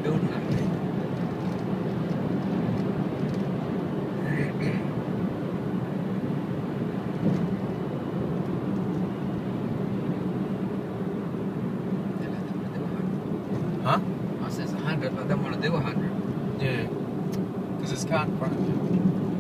building that way. Huh? I said it's 100, but I don't want to do 100. Yeah. Because it's car in front of you.